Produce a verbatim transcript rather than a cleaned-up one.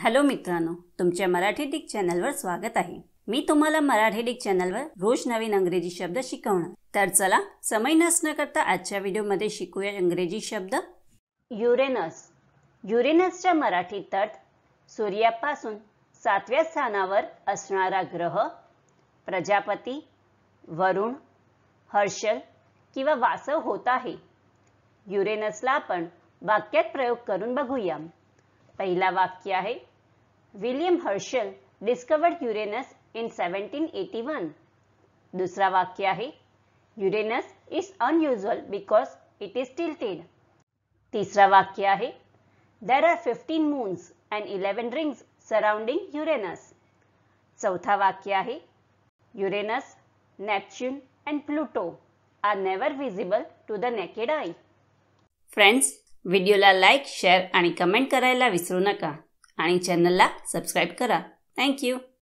Hello मित्रांनो, तुमच्या Marathi Dick चॅनलवर स्वागत आहे। मी तुम्हाला मराठी डिक चॅनलवर रोज नवीन इंग्रजी शब्द शिकवणार। तर चला समय नष्ट न करता आजच्या व्हिडिओमध्ये शिकूया इंग्रजी शब्द। युरेनस। युरेनसचा मराठीत अर्थ सूर्यापासून सातव्या स्थानावर असणारा ग्रह, प्रजापती, वरुण, हर्षल किंवा वासव होत आहे। युरेनसला आपण वाक्यात प्रयोग करून बघूया। पहिला वाक्य आहे, William Herschel discovered Uranus in seventeen eighty one. दूसरा वाक्य आहे, Uranus is unusual because it is tilted. तीसरा वाक्य आहे, there are fifteen moons and eleven rings surrounding Uranus. चौथा वाक्य आहे, Uranus, Neptune and Pluto are never visible to the naked eye. Friends, व्हिडिओला लाईक, शेअर आणि कमेंट करायला विसरू नका आणि चॅनलला सबस्क्राइब करा। Thank you.